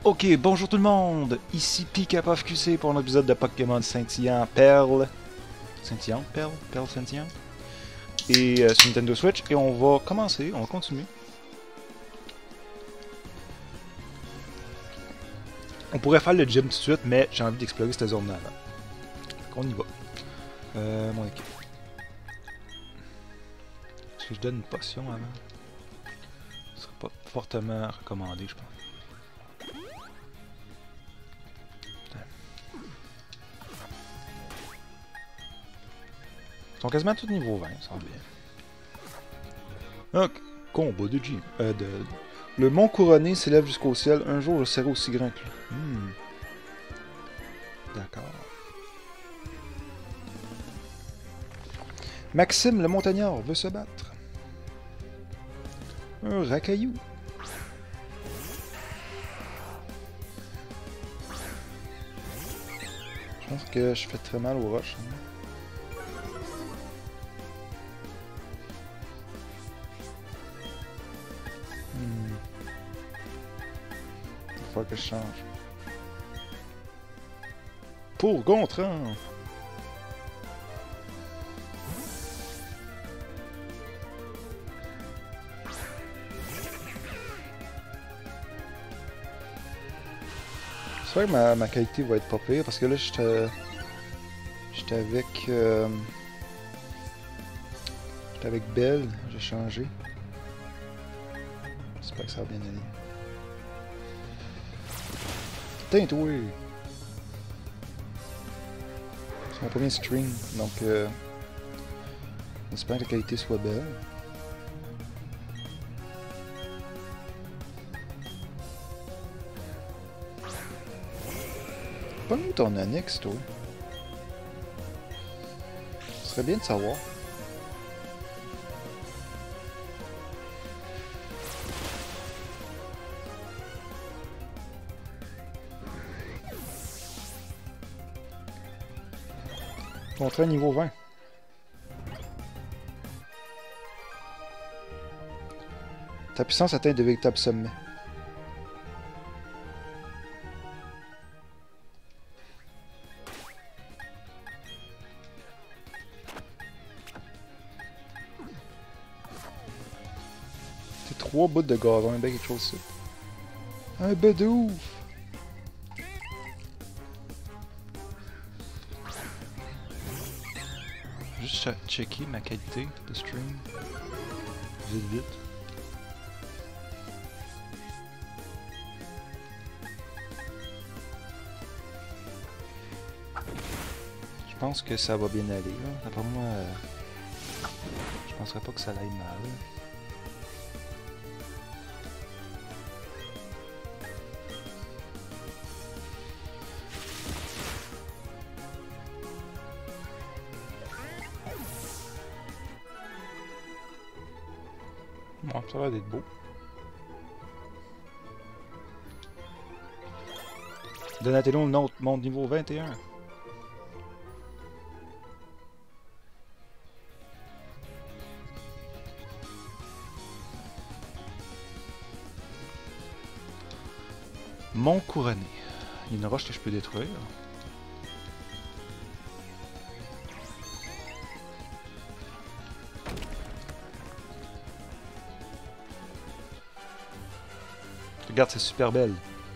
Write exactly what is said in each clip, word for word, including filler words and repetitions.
Ok, bonjour tout le monde, ici Pikapuff Q C pour un épisode de Pokémon Scintillant Perle. Scintillant Perle Perle Scintillant. Et euh, sur Nintendo Switch. Et on va commencer, on va continuer. On pourrait faire le gym tout de suite, mais j'ai envie d'explorer cette zone-là avant. Donc on y va. Euh, mon équipe. Est-ce que je donne une potion avant? Ce serait pas fortement recommandé, je pense. Ils sont quasiment tous niveau vingt, ça semble bien. Donc, combat de G. Euh, de... Le mont couronné s'élève jusqu'au ciel. Un jour, je serai aussi grand que lui. Hmm. D'accord. Maxime le montagnard veut se battre. Un racaillou. Je pense que je fais très mal aux roches. Hein. Hmm. Il va falloir que je change. Pour Gontran. C'est vrai que ma, ma qualité va être pas pire parce que là j'étais j'étais avec euh, j'étais avec Belle, j'ai changé. J'espère que ça va bien aller. Putain toi! C'est mon premier stream, donc euh, j'espère que la qualité soit belle. Pas nous ton annexe, toi. Ce serait bien de savoir. Ton train niveau vingt. Ta puissance atteint de véritables sommets. C'est trois bouts de gazon, un bien quelque chose ça. Un bœuf de ouf! Juste checker ma qualité de stream. Vite vite. Je pense que ça va bien aller. D'après moi, euh, je penserais pas que ça aille mal. Bon, ça va d'être beau. Donatello monte niveau vingt et un. Mont couronné. Il y a une roche que je peux détruire. Regarde, c'est super belle.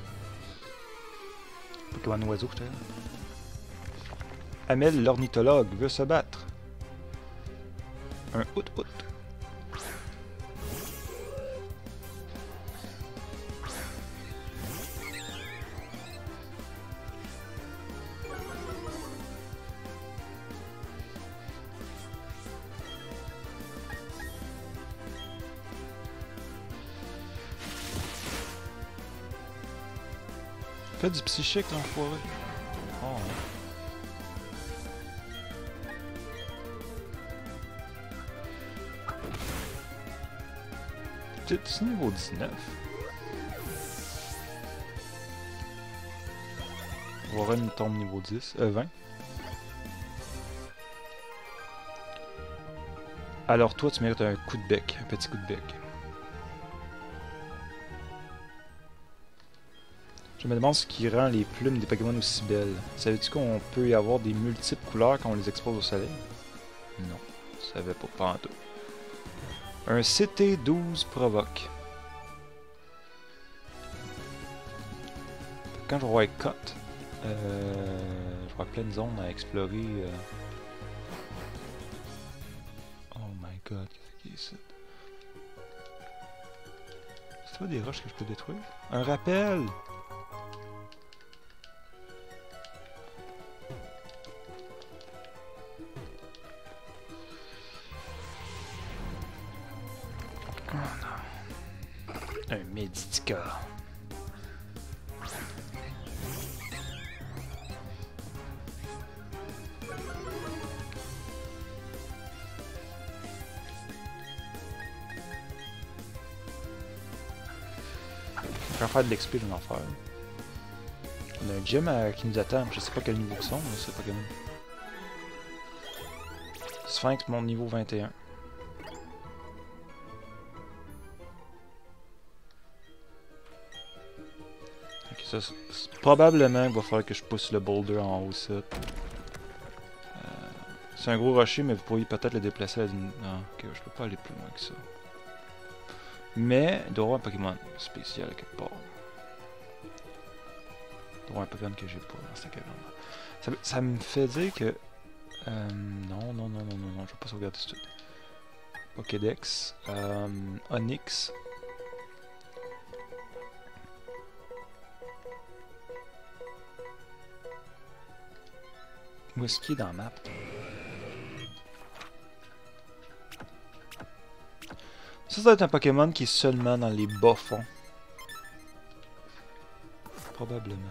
Pokémon oiseau, je t'aime. Amel l'ornithologue veut se battre. Un out-out. Fait du psychique l'enfoiré. Oh. C'est niveau dix-neuf. Warren tombe niveau dix, euh, vingt. Alors toi tu mérites un coup de bec, un petit coup de bec. Je me demande ce qui rend les plumes des Pokémon aussi belles. Savais-tu qu'on peut y avoir des multiples couleurs quand on les expose au soleil? Non, je savais pas, pas en tout. Un C T douze provoque. Quand je vais avoir Cut, euh, je vais avoir plein de zones à explorer. Euh... Oh my god, qu'est-ce qu'il y a ici? C'est pas des roches que je peux détruire? Un rappel! Oh non. Un Meditica. On va faire de l'X P dans l'enfer. On a un gym à, qui nous attend, je sais pas quel niveau ils sont, mais c'est Pokémon. Sphinx monte niveau vingt et un. Ok, ça, c'est probablement qu'il va falloir que je pousse le boulder en haut ça. Euh, c'est un gros rocher, mais vous pourriez peut-être le déplacer à une... Non, ok, je peux pas aller plus loin que ça. Mais il doit y avoir un Pokémon spécial à quelque part. Il doit y avoir un Pokémon que j'ai pas dans cette caverne. Ça, ça me fait dire que... Euh, non, non, non, non, non, non, je vais pas sauvegarder ce truc. Pokédex. Euh, Onyx. Où est-ce qu'il est dans la map? Ça, ça doit être un Pokémon qui est seulement dans les bas fonds. Probablement.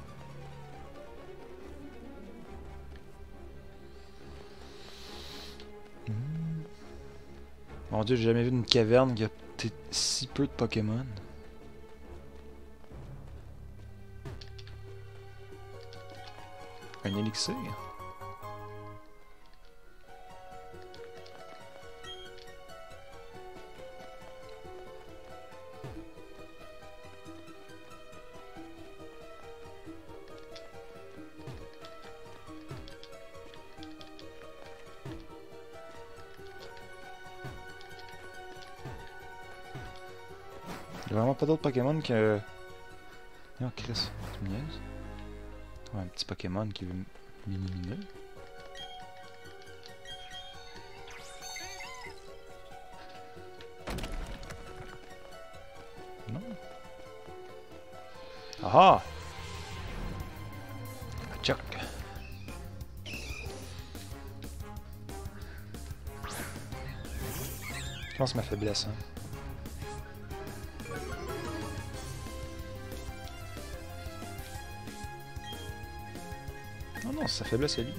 Hmm. Mon dieu, j'ai jamais vu une caverne qui a si peu de Pokémon. Un élixir. Il y a vraiment pas d'autres Pokémon que... Non, Chris, tu me niaises? Ouais, un petit Pokémon qui veut m'éliminer. Non. Ah! Chuck! Je pense ma faiblesse, hein. Non, non, c'est sa faiblesse à lui.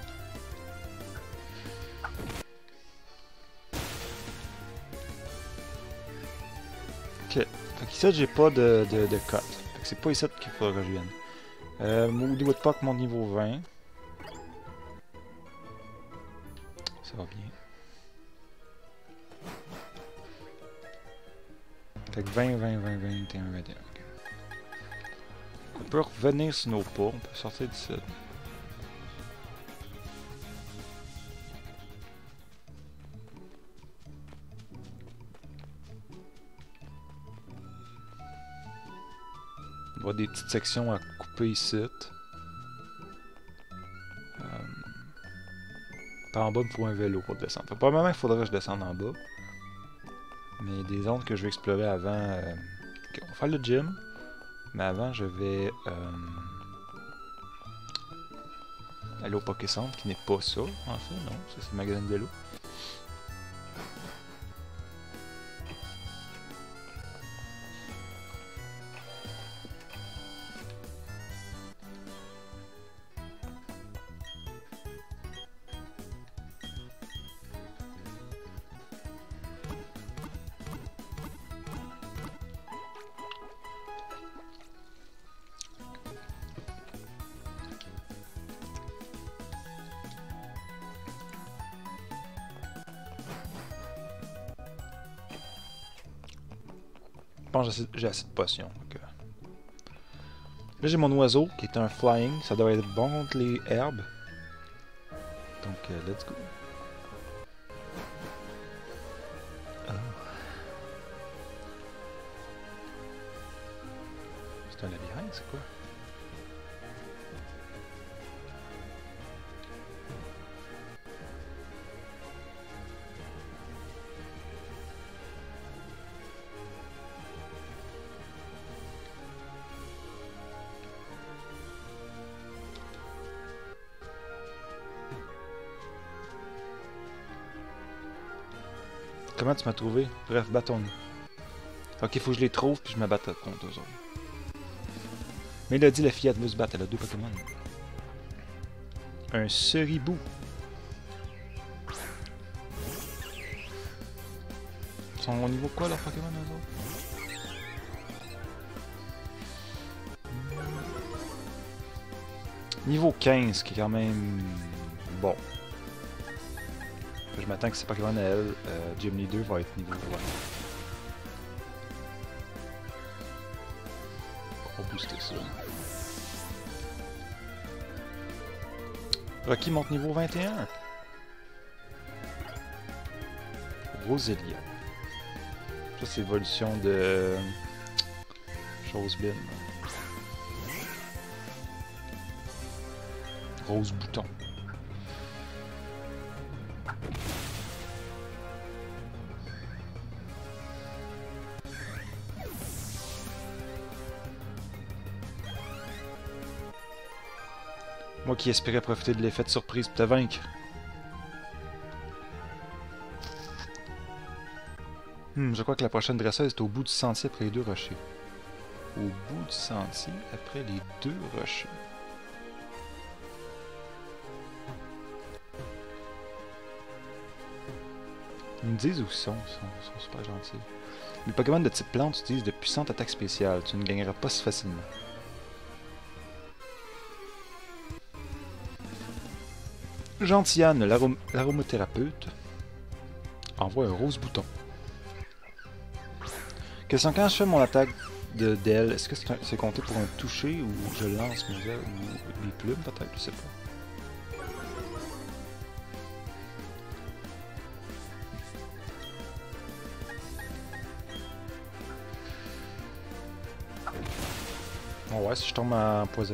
Ok. Fait qu'ici, j'ai pas de, de, de cut. Fait que c'est pas ici qu'il faudra que je vienne. Euh, Moody Woodpeck monte niveau vingt. Ça va bien. Fait que vingt, vingt, vingt, vingt et un, vingt et un. Okay. On peut revenir sur nos pas. On peut sortir d'ici. Il y a des petites sections à couper ici. Euh, par en bas, il me faut un vélo pour descendre. Fait, probablement il faudrait que je descende en bas. Mais il y a des zones que je vais explorer avant. Euh... Okay, on va faire le gym. Mais avant, je vais euh... aller au Poké Centre, qui n'est pas ça, en fait. Non, ça c'est le magasin de vélo. Je pense que j'ai assez de potions. Okay. Là, j'ai mon oiseau qui est un flying. Ça doit être bon contre les herbes. Donc, euh, let's go. Ah. C'est un labyrinthe, c'est quoi? Comment tu m'as trouvé? Bref, battons-nous. Ok, faut que je les trouve puis je me batte contre eux autres. Mélodie, la fillette veut se battre, elle a deux Pokémon. Un Ceribou. Ils sont au niveau quoi leurs Pokémon eux autres? Niveau quinze, qui est quand même bon. Je m'attends que ces Pokémon à elle, euh, Gym Leader va être niveau un. On va booster ça. Rocky monte niveau vingt et un. Roselia. Ça c'est l'évolution de Chosebin. Rose Bouton. Moi qui espérais profiter de l'effet de surprise pour te vaincre. Hmm, je crois que la prochaine dresseuse est au bout du sentier après les deux rochers. Au bout du sentier après les deux rochers. Ils me disent où ils sont, ils sont, ils sont super gentils. Les Pokémon de type plante utilisent de puissantes attaques spéciales. Tu ne gagneras pas si facilement. Gentiane, l'arom l'aromothérapeute, envoie un rose bouton. Question, quand je fais mon attaque de d'elle, est-ce que c'est compté pour un toucher ou je lance mes ailes ou les plumes peut-être, je sais pas. Oh ouais, si je tombe en poison.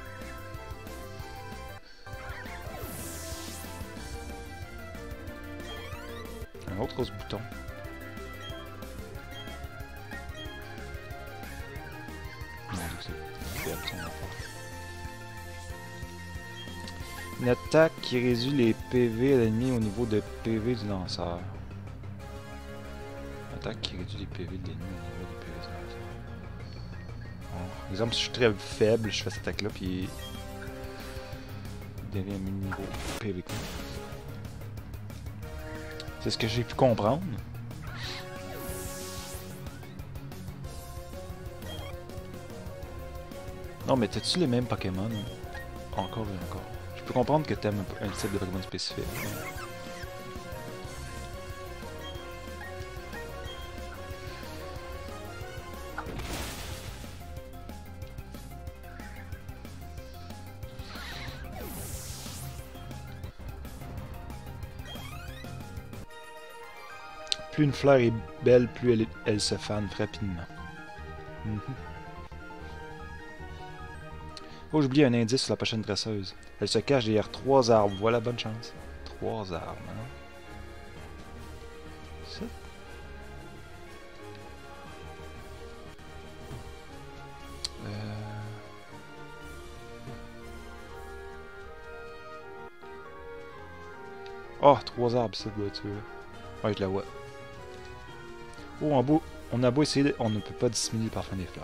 Un autre rose bouton. Une attaque qui réduit les P V à l'ennemi au niveau de P V du lanceur. Une attaque qui réduit les P V de l'ennemi au niveau des P V du lanceur. Bon, par exemple, si je suis très faible, je fais cette attaque-là, puis il devient un niveau P V. C'est ce que j'ai pu comprendre. Non, mais t'as-tu les mêmes Pokémon? Encore et encore. Je peux comprendre que t'aimes un type de Pokémon spécifique. Plus une fleur est belle, plus elle, elle se fane rapidement. Mm-hmm. Oh, j'oublie un indice sur la prochaine dresseuse. Elle se cache derrière trois arbres. Voilà, bonne chance. Trois arbres, hein? Ça? Euh... Oh, trois arbres, ça doit être... Ouais, je la vois. Oh, en beau, on a beau essayer, on ne peut pas dissimuler le parfum des fleurs.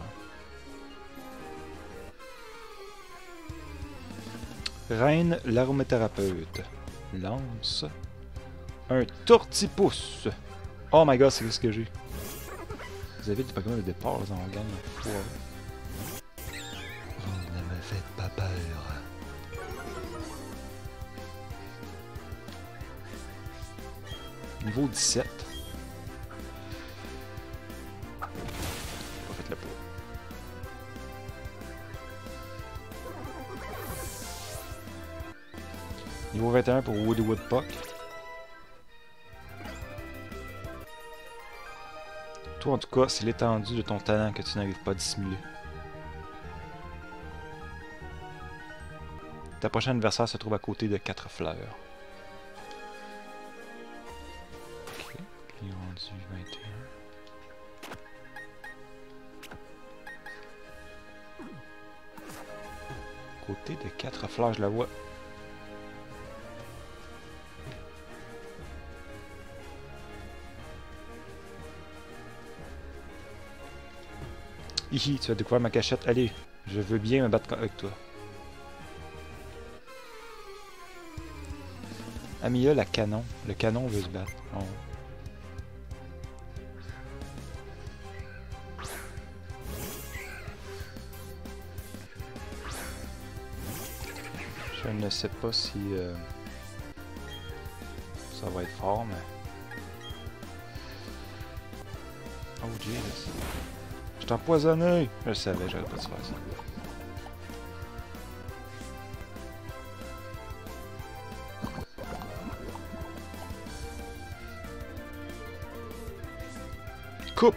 Reine, l'aromothérapeute. Lance. Un tortipousse. Oh my god, c'est ce que j'ai. Vous avez des Pokémon de départ dans la gang. Wow. Vous ne me faites pas peur. Niveau dix-sept. Faites-le pas. Niveau vingt et un pour Woody Woodpuck. Toi, en tout cas, c'est l'étendue de ton talent que tu n'arrives pas à dissimuler. Ta prochaine adversaire se trouve à côté de quatre fleurs. Ok, il est rendu vingt et un. Côté de quatre fleurs, je la vois. Hihi, tu as découvert ma cachette. Allez, je veux bien me battre avec toi. Amiya, la canon. Le canon veut se battre. Oh. Je ne sais pas si euh, ça va être fort, mais... Oh, Jesus. Je t'ai empoisonné! Je le savais, j'aurais pas dû faire ça. Coupe!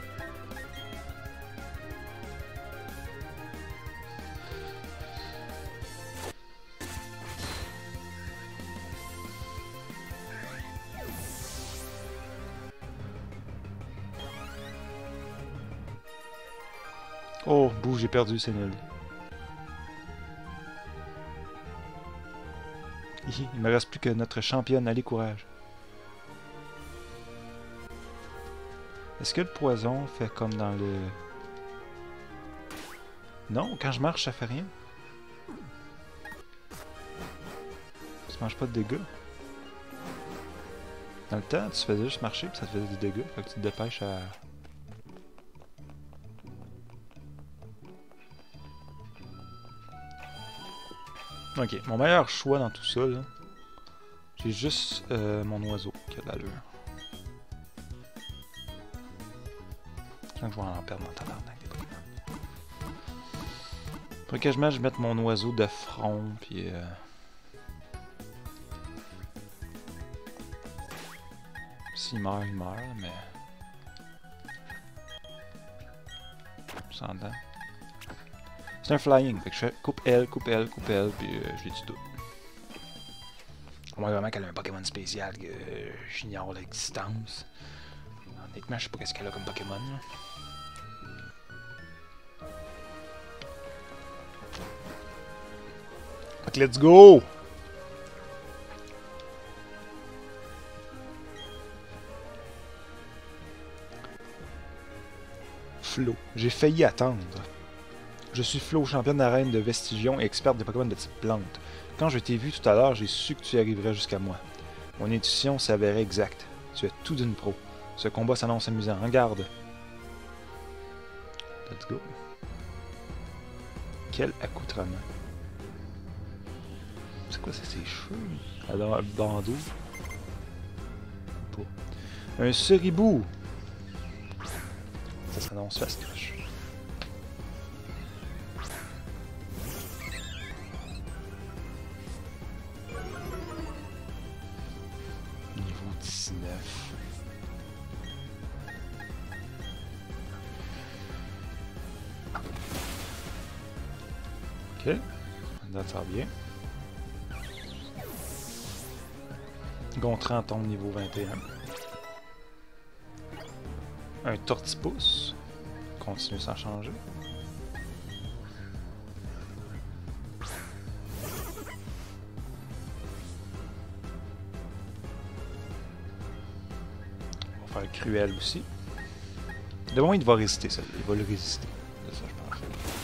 Oh, bouh, j'ai perdu, c'est nul. Hi, il me reste plus que notre championne. Allez, courage. Est-ce que le poison fait comme dans le... Non, quand je marche, ça fait rien. Ça mange pas de dégâts. Dans le temps, tu faisais juste marcher, puis ça te faisait des dégâts. Fait que tu te dépêches à... Ok, mon meilleur choix dans tout ça, là, j'ai juste euh, mon oiseau qui a de l'allure. Je sens que je vais en perdre mon tabarnak des Pokémon. Faudrait que je mette, je mette mon oiseau de front, puis... Euh... S'il meurt, il meurt, mais... Sans dents. C'est un flying, fait que je fais coupe L, coupe L, coupe L, puis euh, je l'ai dit tout. On voit vraiment qu'elle a un Pokémon spécial que euh, j'ignore l'existence. Honnêtement, je sais pas qu'est-ce qu'elle a comme Pokémon. Là. Fait que let's go! Flo. J'ai failli attendre. Je suis Flo, championne d'arène de Vestigion et experte des Pokémon de type plante. Quand je t'ai vu tout à l'heure, j'ai su que tu arriverais jusqu'à moi. Mon intuition s'avérait exacte. Tu es tout d'une pro. Ce combat s'annonce amusant. Regarde. Let's go. Quel accoutrement. C'est quoi ça, ses cheveux? Alors, un bandeau. Pas. Un Suribou. Ça s'annonce fastoche. Niveau dix-neuf. Ok. Date ça bien. Gontran tombe niveau vingt et un. Un Tortipousse. Continue sans changer. On va faire le Cruel aussi. De moment, il va résister, ça. Il va le résister. C'est ça, je pense.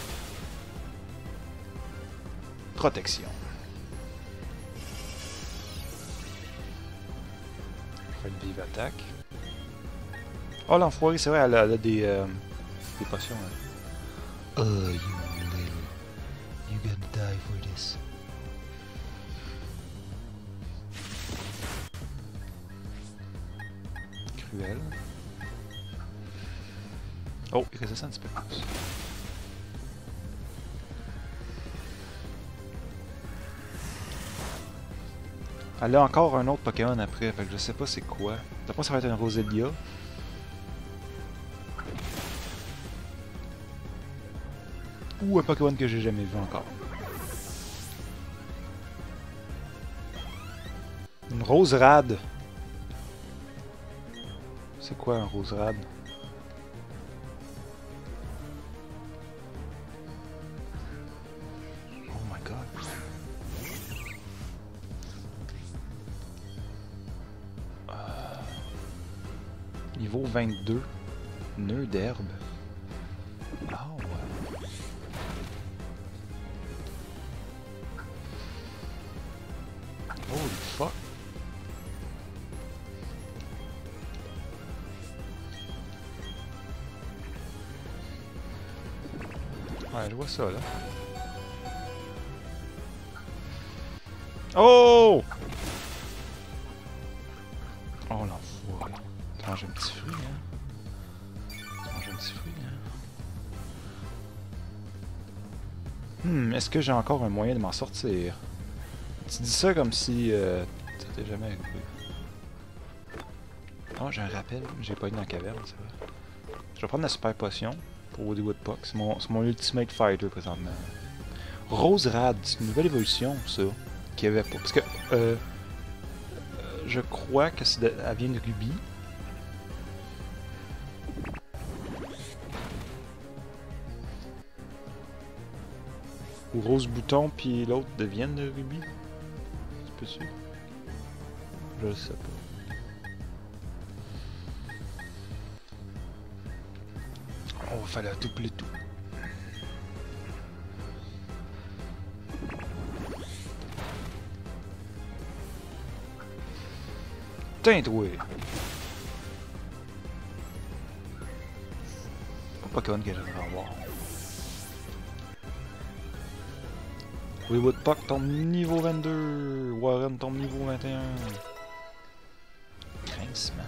Protection. On fait une vive attaque. Oh, l'enfoiré, c'est vrai, elle a, elle a des, euh, des potions. Hein. Oh, you little... You gonna die for this. Cruel. Oh, il résiste un petit peu plus. Elle a encore un autre Pokémon après, fait que je sais pas c'est quoi. D'après moi, ça va être un Roselia. Ou un Pokémon que j'ai jamais vu encore. Une Roserade. C'est quoi un Roserade? Oh my god. Euh... Niveau vingt-deux. Nœud d'herbe. Ah ouais. Holy fuck. Ouais, je vois ça là. Oh! Oh l'enfoiré. Tu manges un petit fruit, hein? Tu manges un petit fruit, hein? Hmm, est-ce que j'ai encore un moyen de m'en sortir? Tu dis ça comme si euh, t'étais jamais arrivé. Oh, j'ai un rappel. J'ai pas eu dans la caverne, c'est vrai. Je vais prendre la super potion pour Woody Woodpuck. C'est mon, mon Ultimate Fighter présentement. Roserade, c'est une nouvelle évolution, ça. Qu'il n'y avait pas. Parce que, euh, je crois que c'est de, elle vient de Ruby. Ou Rose Bouton, puis l'autre deviennent de Ruby. C'est possible? Je le sais pas. On va faire la double et tout. Tintoué! Pas Pokémon que j'aimerais avoir. Oui, Woodpuck tombe niveau vingt-deux. Warren tombe niveau vingt et un. Grincement.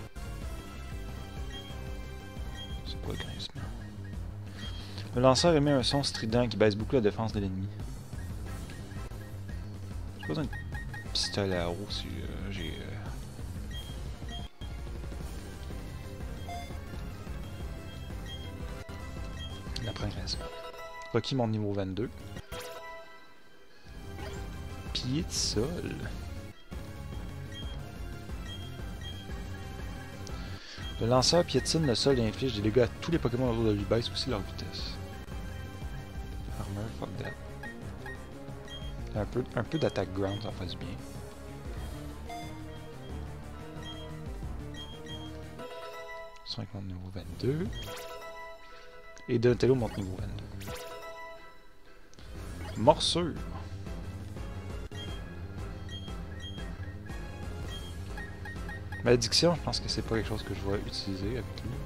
C'est quoi grincement? Le lanceur émet un son strident qui baisse beaucoup la défense de l'ennemi. J'ai besoin de pistolet à eau si euh, j'ai... Euh... La progression. Rocky monte niveau vingt-deux. Pied de sol. Le lanceur piétine le sol et inflige des dégâts à tous les Pokémon autour de lui, baisse aussi leur vitesse. Armor, fuck that. Un peu, un peu d'attaque ground, ça fait du bien. cinq monte niveau vingt-deux. Et Donatello monte niveau vingt-deux. Morsure. Malédiction, je pense que c'est pas quelque chose que je vais utiliser avec lui.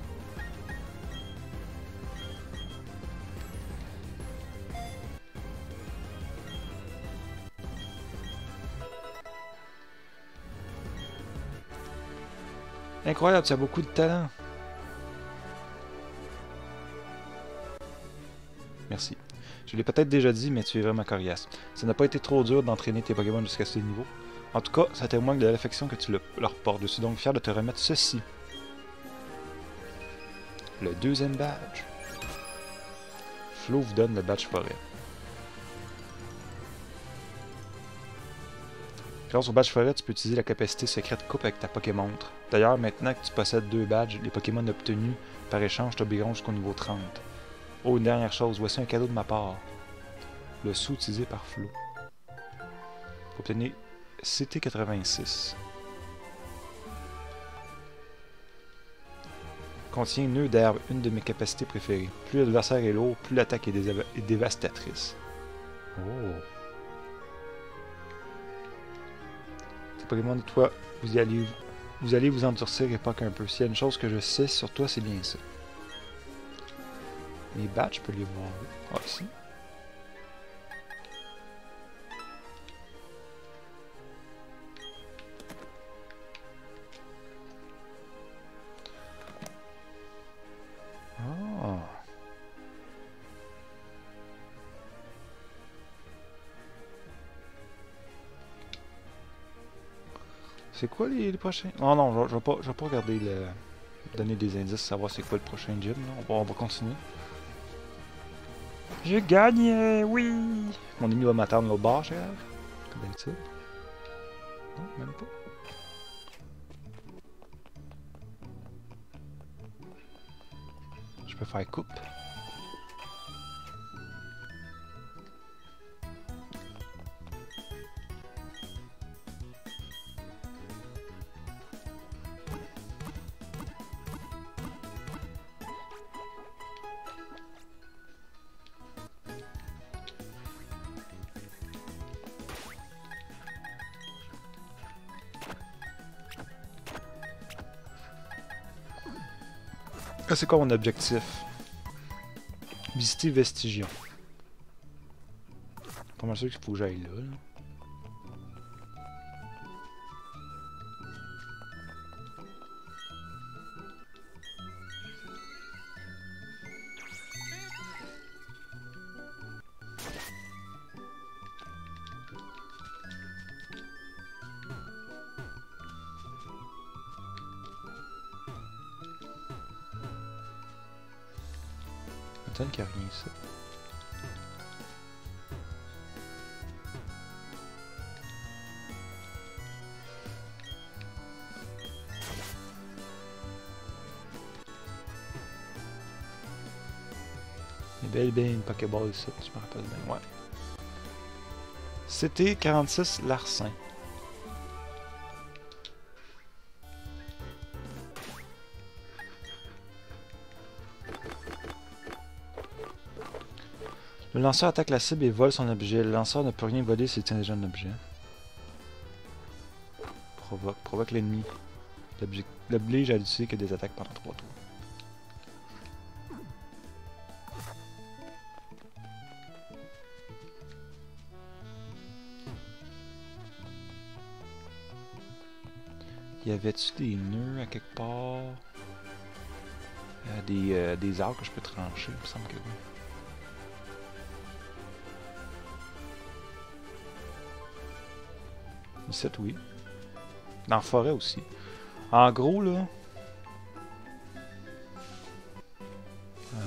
Incroyable, tu as beaucoup de talent. Merci. Je l'ai peut-être déjà dit, mais tu es vraiment coriace. Ça n'a pas été trop dur d'entraîner tes Pokémon jusqu'à ce niveau. En tout cas, ça témoigne de l'affection que tu leur portes. Je suis donc fier de te remettre ceci. Le deuxième badge. Flo vous donne le badge forêt. Grâce au badge forêt, tu peux utiliser la capacité secrète coupe avec ta Pokémontre. D'ailleurs, maintenant que tu possèdes deux badges, les Pokémon obtenus par échange t'obéiront jusqu'au niveau trente. Oh, une dernière chose, voici un cadeau de ma part. Le sou utilisé par Flo. Pour obtenir C T quatre-vingt-six. Contient nœud d'herbe, une de mes capacités préférées. Plus l'adversaire est lourd, plus l'attaque est, est dévastatrice. Oh. Tes Pokémon de toi, vous, y allez, vous allez vous endurcir et pas qu'un peu. S'il y a une chose que je sais sur toi, c'est bien ça. Les badges, je peux les voir. Ah, ici. Ah. C'est quoi les, les prochains? Oh non, je, je vais pas, je vais pas regarder le... donner des indices, savoir c'est quoi le prochain gym. Là. On, va, on va continuer. J'ai gagné, oui! Mon ami va m'attendre au bar, j'ai l'air. Comme d'habitude. Non, même pas. Je peux faire coupe. Ah, c'est quoi mon objectif? Visiter Vestigion. Pas mal sûr qu'il faut que j'aille là, là. Attends qu'il n'y a rien ici. Il y a bel et bien une Pokéball ici, je me rappelle bien. Ouais. C'était quarante-six Larcin. Le lanceur attaque la cible et vole son objet. Le lanceur ne peut rien voler s'il tient déjà un objet. Provoque. Provoque l'ennemi. L'oblige à l'utiliser que des attaques pendant trois tours. Y avait-tu des nœuds à quelque part? Euh, des, euh, des arbres que je peux trancher, il me semble que oui. Ici, oui. Dans la forêt aussi. En gros, là... Euh,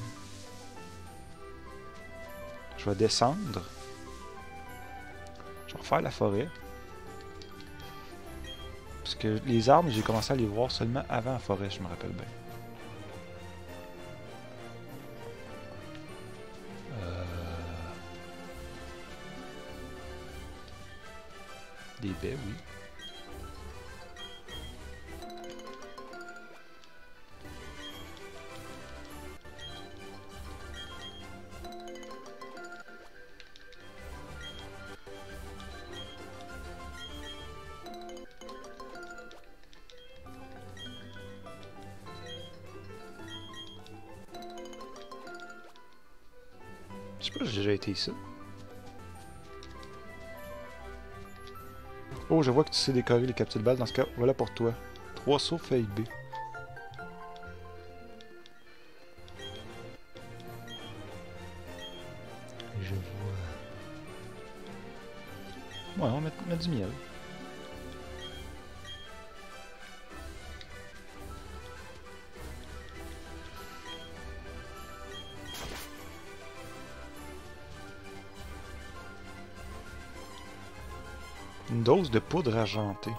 je vais descendre. Je vais refaire la forêt. Parce que les arbres, j'ai commencé à les voir seulement avant la forêt, je me rappelle bien. Euh... Des baies, oui. Je sais pas si j'ai déjà été ici. Oh, je vois que tu sais décorer les capsules balles. Dans ce cas, voilà pour toi. Trois sauts feuille B. Je vois. Ouais, on met, met du miel. Une dose de poudre argentée.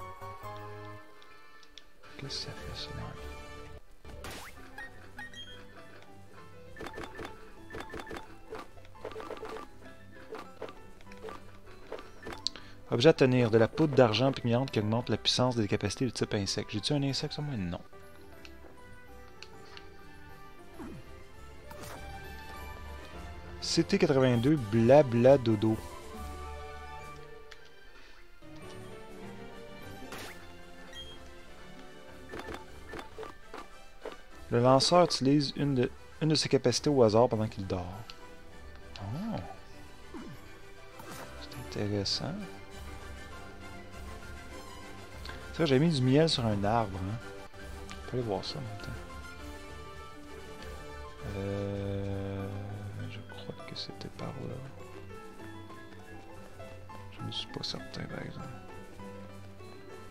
Qu'est-ce que ça fait, ça? Objet à tenir. De la poudre d'argent pigmentante qui augmente la puissance des capacités de type insecte. J'ai-tu un insecte sur moi? Non. C T quatre-vingt-deux, blabla dodo. Le lanceur utilise une de, une de ses capacités au hasard pendant qu'il dort. Oh. C'est intéressant. C'est vrai, j'ai mis du miel sur un arbre. Hein. On peut aller voir ça en même temps. Euh, je crois que c'était par là. Je ne suis pas certain par exemple.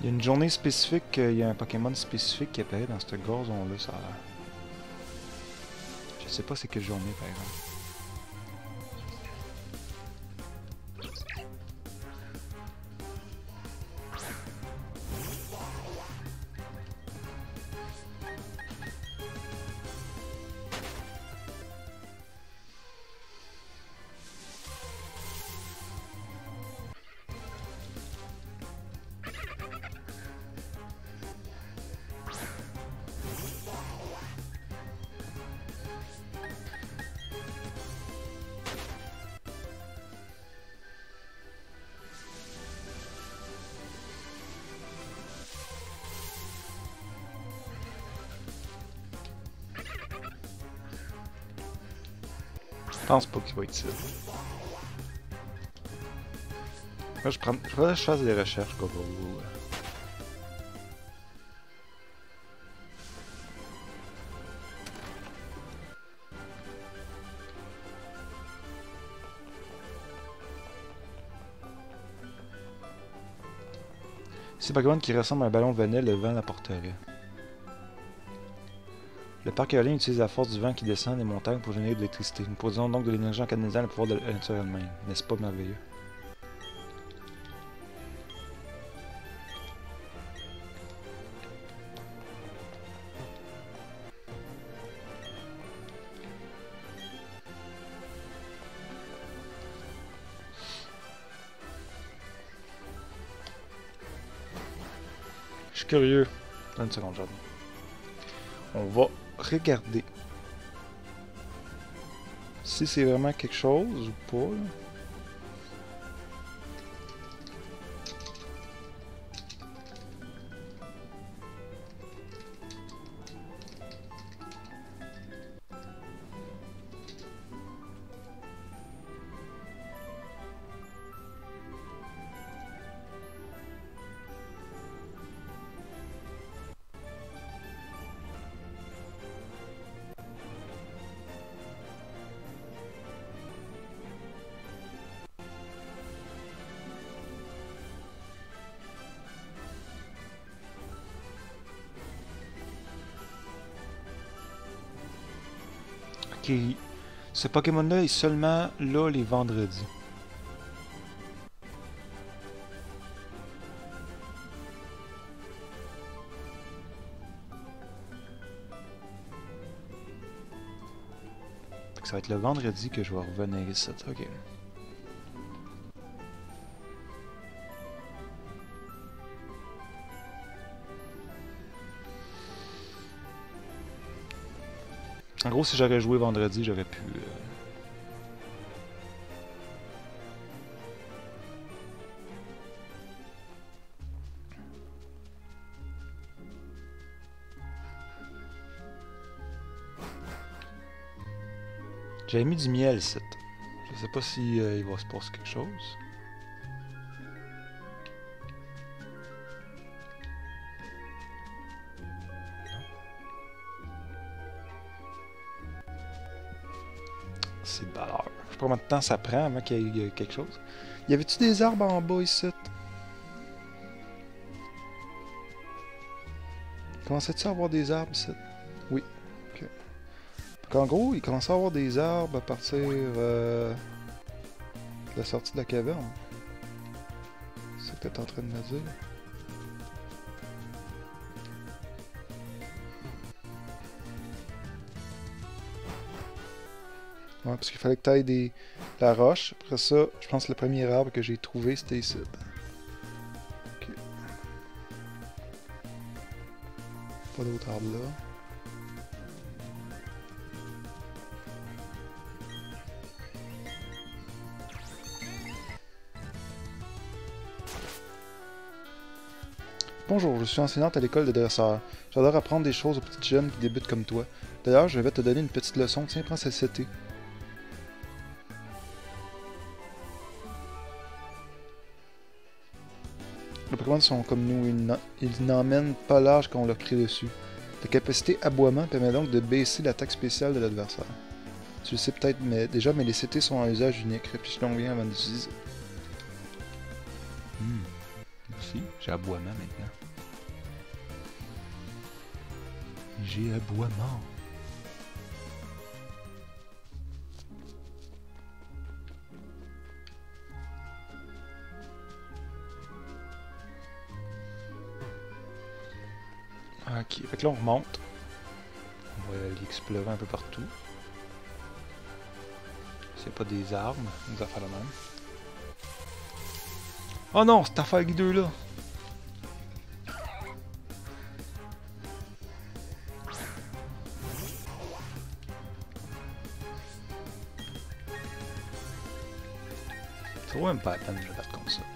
Il y a une journée spécifique, il y a un Pokémon spécifique qui apparaît dans cette gazon-là, ça a l'air. Je sais pas c'est quelle journée par exemple. Je pense pas qu'il va être ça. Moi, je prends. Je faudrait que je fasse des recherches, quoi. Si Pokémon qui ressemble à un ballon venait, le vent l'apporterait. Le parc éolien utilise la force du vent qui descend des montagnes pour générer de l'électricité. Nous produisons donc de l'énergie en canalisant le pouvoir de la nature elle-même. N'est-ce pas merveilleux? Je suis curieux. Une seconde, Jordan. On va regarder si c'est vraiment quelque chose ou pas. Là. Ok, ce Pokémon-là est seulement là les vendredis. Ça va être le vendredi que je vais revenir ici. Ok. En gros, si j'aurais joué vendredi, j'aurais pu... Euh... J'avais mis du miel ici. Je sais pas si euh, il va se passer quelque chose. C'est balard. Je sais pas combien de temps ça prend avant qu'il y ait quelque chose. Y avait-tu des arbres en bas ici? Commençait-tu à avoir des arbres ici? Oui. Ok. Donc en gros, il commençait à avoir des arbres à partir euh, de la sortie de la caverne. C'est ce que t'es en train de me dire. Ouais, parce qu'il fallait que tu ailles des... la roche. Après ça, je pense que le premier arbre que j'ai trouvé, c'était ici. Ok. Pas d'autres arbres là. Bonjour, je suis enseignante à l'école de dresseur. J'adore apprendre des choses aux petites jeunes qui débutent comme toi. D'ailleurs, je vais te donner une petite leçon. Tiens, prends celle-ci. Les Pokémon sont comme nous, ils n'emmènent pas l'âge quand on leur crie dessus. Ta capacité aboiement permet donc de baisser l'attaque spéciale de l'adversaire. Tu le sais peut-être mais déjà, mais les C T sont un usage unique. Réfléchis donc bien avant d'utiliser. Hmm. Aussi, j'ai aboiement maintenant. J'ai aboiement. Ok, fait que là on remonte. On va aller explorer un peu partout. C'est pas des armes, des affaires de même. Oh non, cette affaire guideux là! Ça vaut même pas la peine de le battre comme ça.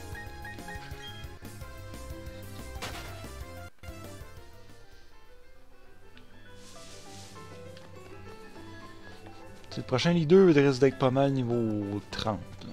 Le prochain leader il risque d'être pas mal niveau trente. Là.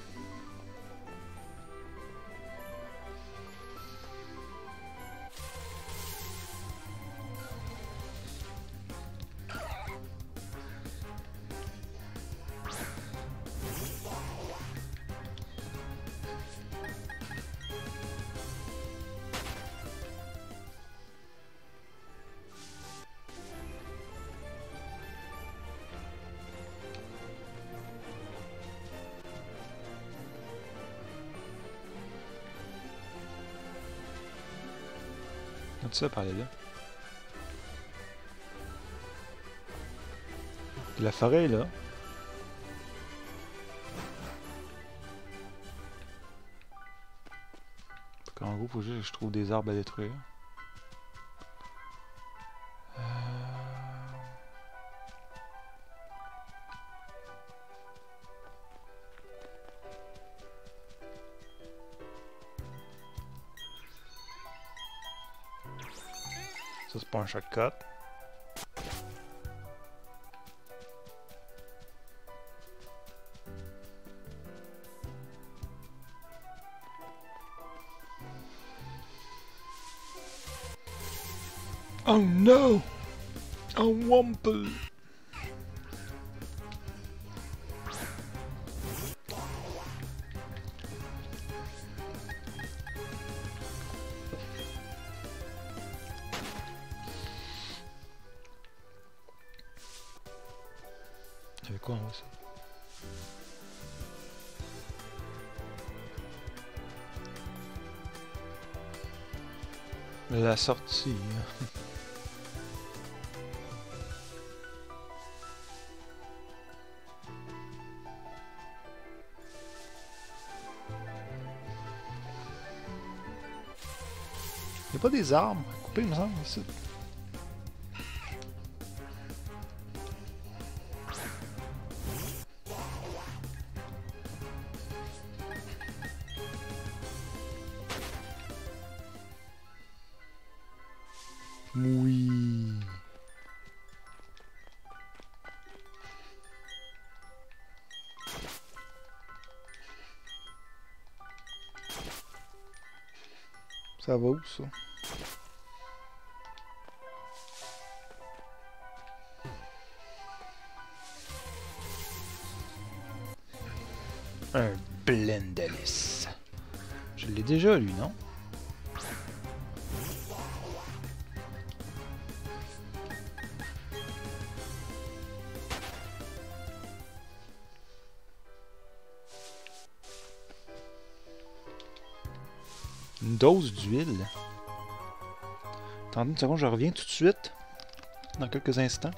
Tout ça par là. La forêt est là. En gros, faut juste que je trouve des arbres à détruire. Euh... Ça, c'est pas un shortcut. Oh no! Un Wumple! Y'avait quoi en haut ça? La sortie. Y'a pas des arbres à couper, il me semble, ici. Oui. Ça va où ça? Un Blendalis. Je l'ai déjà lui, non? Une dose d'huile. Attendez une seconde, je reviens tout de suite. Dans quelques instants.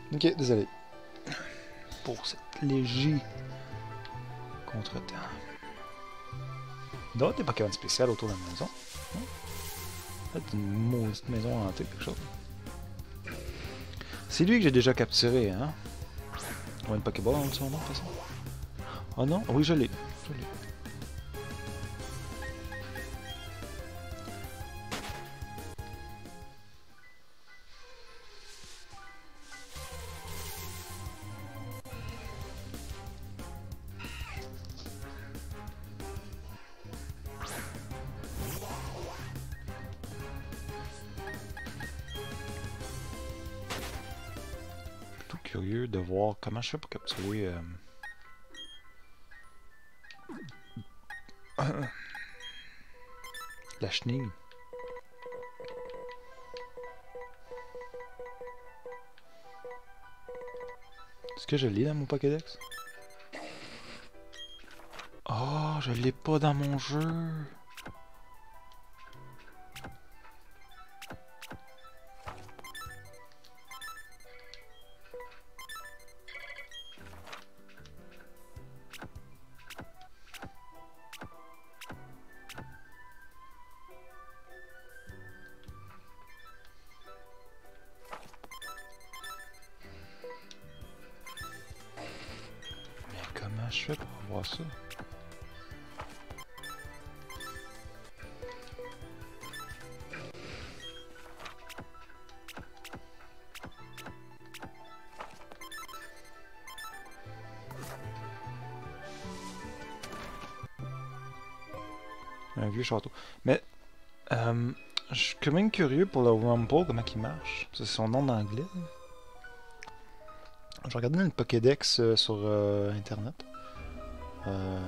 Ok, désolé. Pour cet léger contretemps. Il doit y avoir des Pokémon spéciales autour de la maison. Peut-être une maudite maison hantée, quelque chose. C'est lui que j'ai déjà capturé, hein? On a une Pokéball en dessous de son nom, de toute façon. Oh non? Oui, je l'ai. Je l'ai. Plutôt curieux de voir comment je fais pour capturer... Euh... la chenille. Est-ce que je l'ai dans mon Pokédex? Oh, je l'ai pas dans mon jeu. Mais comment je fais pour avoir ça? Un vieux château. Mais, euh, je suis quand même curieux pour le Wurmple, comment il marche. C'est son nom en anglais. Je regardais dans le Pokédex euh, sur euh, Internet. Euh...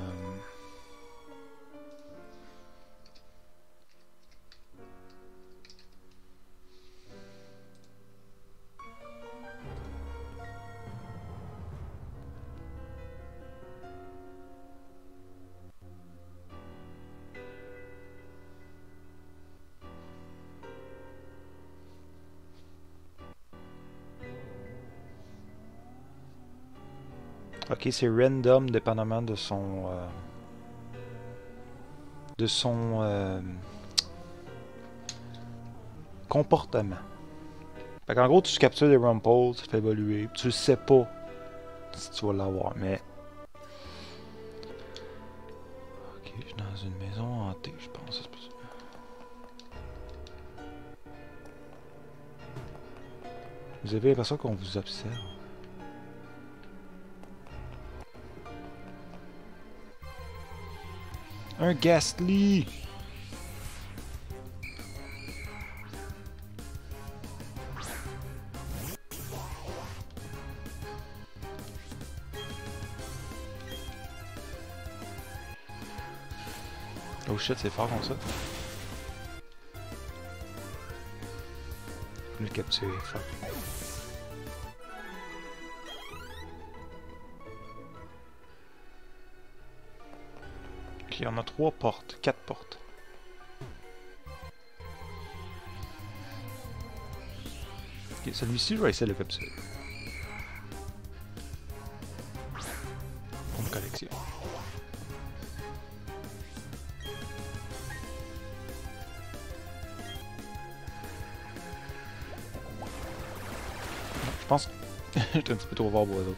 Ok, c'est random dépendamment de son... Euh, de son... Euh, comportement. Fait qu'en gros, tu captures des Wurmples, ça te fait évoluer. Tu sais pas si tu vas l'avoir, mais... Ok, je suis dans une maison hantée, je pense. C'est possible. Vous avez l'impression qu'on vous observe. Un Ghastly! Oh shit, c'est fort comme ça. Faut le capturer, fuck. Ok, on a trois portes, quatre portes. Ok, celui-ci, je vais essayer de le capturer. Pour une collection. Je pense que j'étais un petit peu trop fort pour eux autres.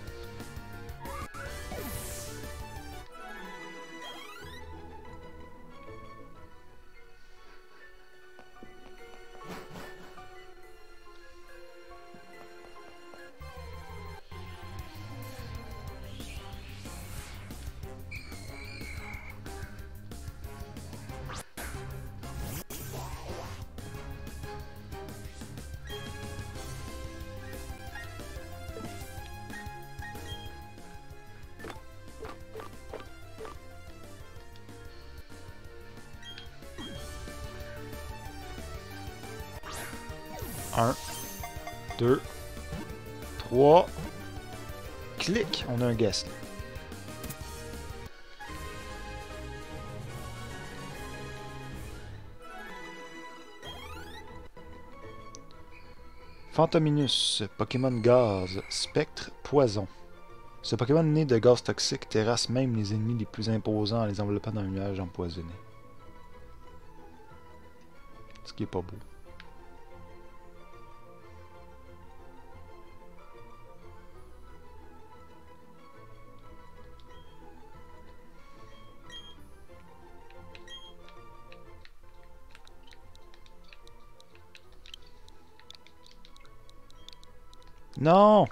un, deux, trois. Clic, on a un Ghastly. Phantominus, Pokémon gaz, spectre, poison. Ce Pokémon né de gaz toxique terrasse même les ennemis les plus imposants en les enveloppant dans un nuage empoisonné. Ce qui est pas beau. Non!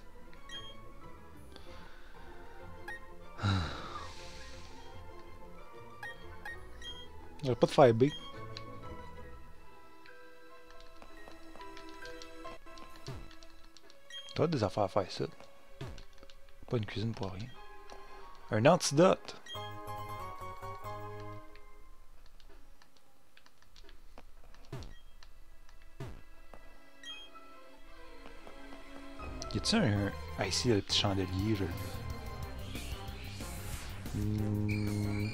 J'aurais pas de faire B. T'as des affaires à faire ça. Pas une cuisine pour rien. Un antidote! Y a-t-il un... Ah ici, le petit chandelier, je le veux. Hmm.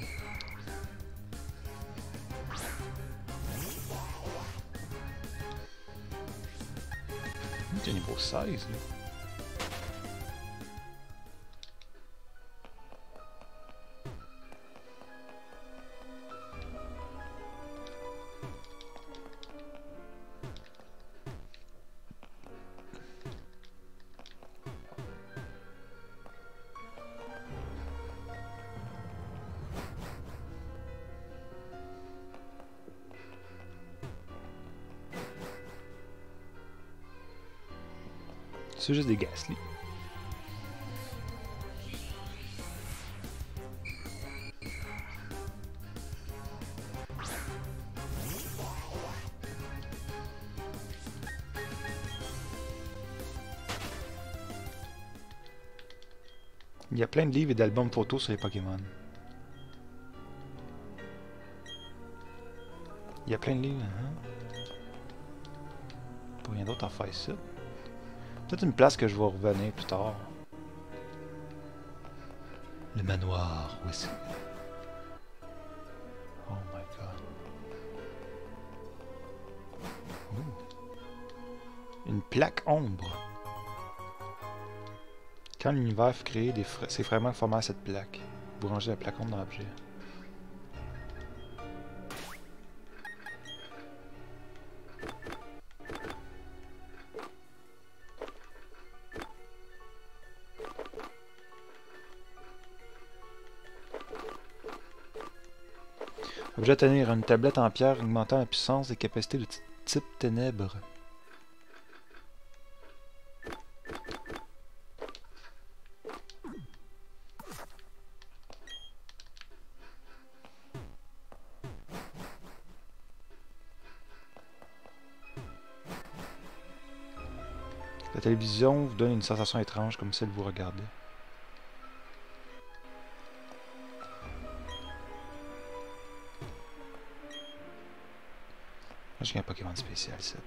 C'est niveau seize, là. C'est juste des Gastly. Il y a plein de livres et d'albums photos sur les Pokémon. Il y a plein de livres, hein? Pas rien d'autre à faire ça. Peut-être une place que je vais revenir plus tard. Le manoir, où est-ce que... Oh my god. Ooh. Une plaque ombre. Quand l'univers fut créé, des fra ces fragments formèrent cette plaque. Vous rangez la plaque ombre dans l'objet. Objet à tenir, une tablette en pierre augmentant la puissance et capacités de type ténèbres. La télévision vous donne une sensation étrange comme celle que vous regardez. J'ai un Pokémon spécial, ça.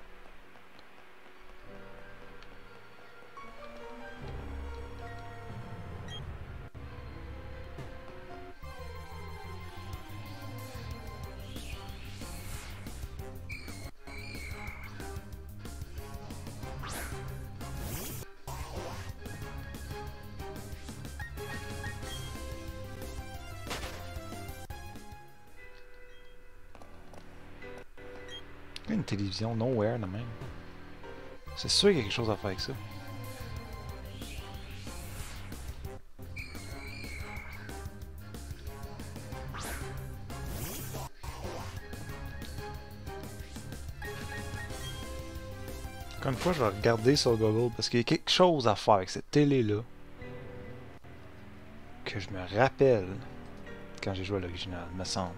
Une télévision nowhere, de même. C'est sûr qu'il y a quelque chose à faire avec ça. Encore une fois, je vais regarder sur Google parce qu'il y a quelque chose à faire avec cette télé-là que je me rappelle quand j'ai joué à l'original, me semble.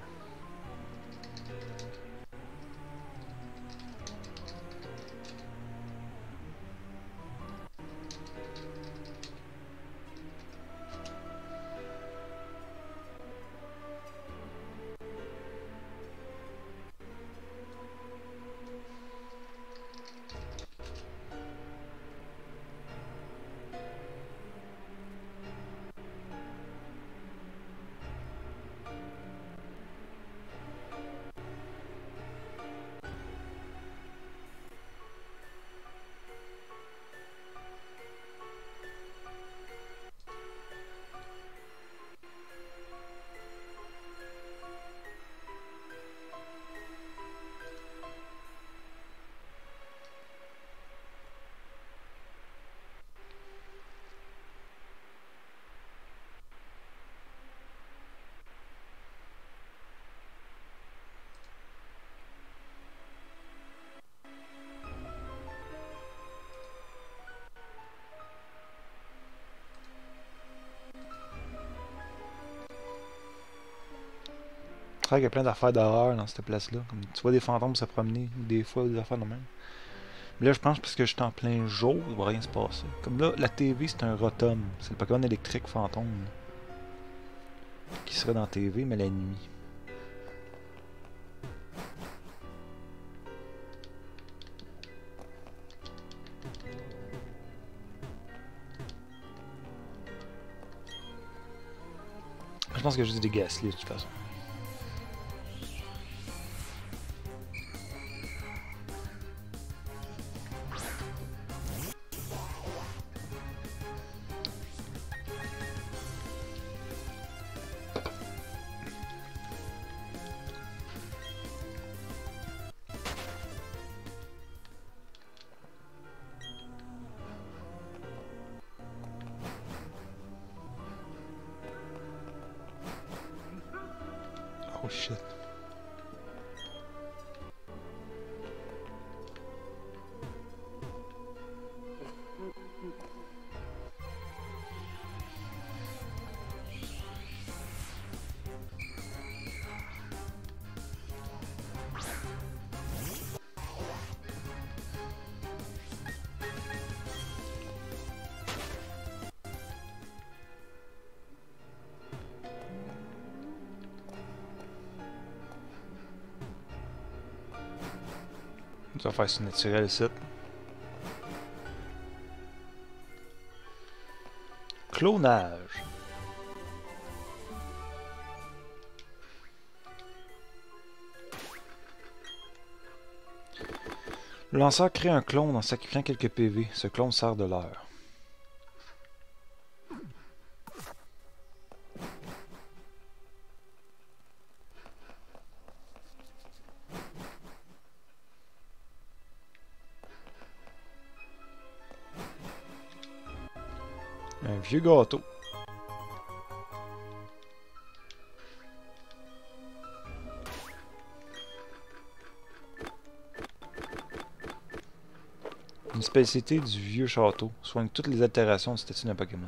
j'espère qu'il y a plein d'affaires d'horreur dans cette place-là. Comme tu vois des fantômes se promener, ou des fois des affaires de même. Mais là, je pense parce que je suis en plein jour, il va rien se passer. Comme là, la T V, c'est un Rotom. C'est le Pokémon électrique fantôme. Qui serait dans la T V, mais la nuit. Je pense que j'ai juste des Gastly de toute façon. Oh shit. Ça va faire ce naturel ici. Clonage. Le lanceur crée un clone en sacrifiant quelques P V. Ce clone sert de leurre. Un vieux gâteau. Une spécialité du vieux château. Soigne toutes les altérations du statut d'un Pokémon.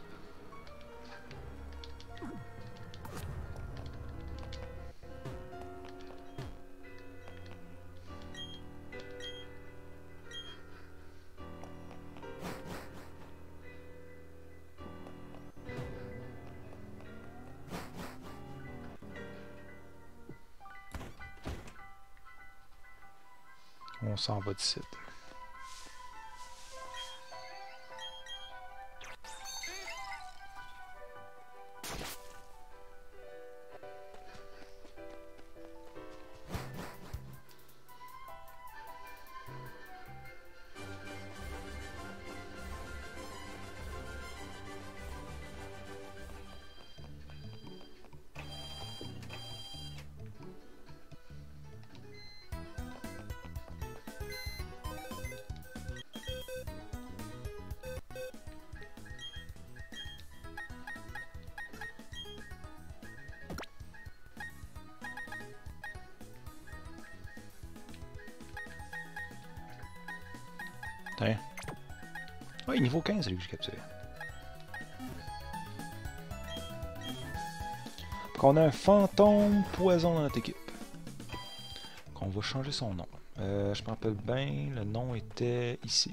On s'en va d'ici. Tiens. Ouais, niveau quinze, c'est lui que j'ai capturé. On a un fantôme poison dans notre équipe. On va changer son nom. Euh, je me rappelle bien, le nom était ici.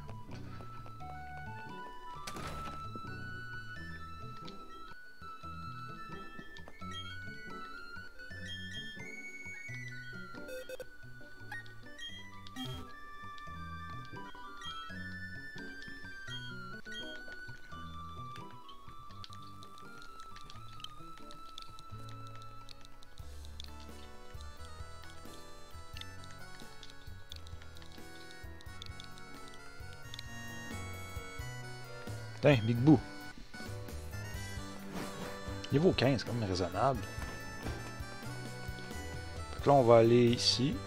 Tiens, Big Boo. Niveau quinze, c'est quand même raisonnable. Donc là, on va aller ici.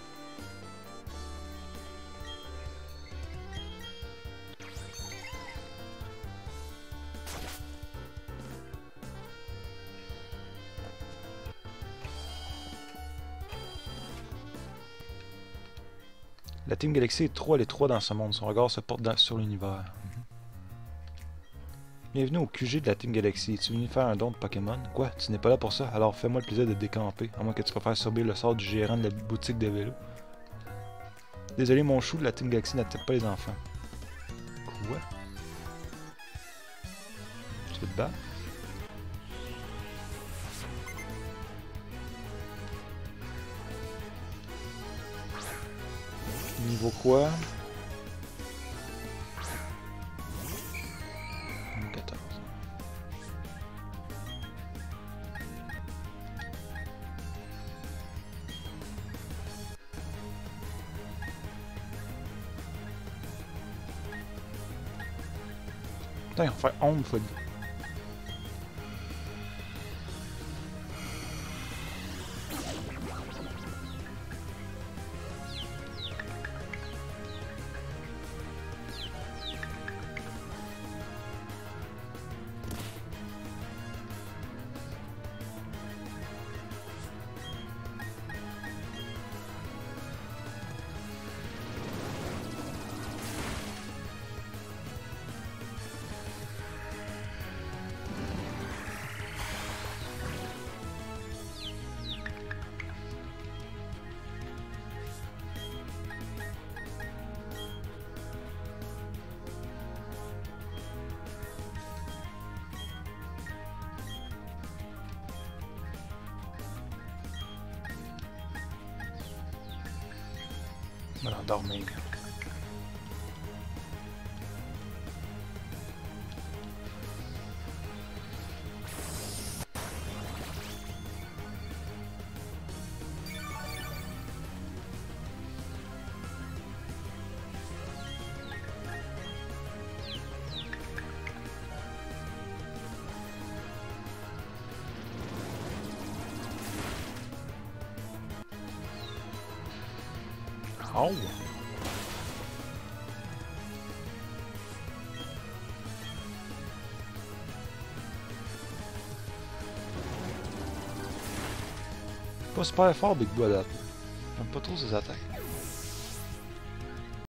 La Team Galaxy est trop, elle est trop dans ce monde. Son regard se porte dans, sur l'univers. Bienvenue au Q G de la Team Galaxy. Es-tu venu faire un don de Pokémon? Quoi? Tu n'es pas là pour ça? Alors fais-moi le plaisir de décamper, à moins que tu préfères subir le sort du gérant de la boutique de vélo. Désolé mon chou, la Team Galaxy n'accepte pas les enfants. Quoi? Tu veux te battre? Niveau quoi? quatorze. Putain, on va faire onze fois. On va dormir. Oh! Pas super fort, Big Boy, là. J'aime pas trop ses attaques.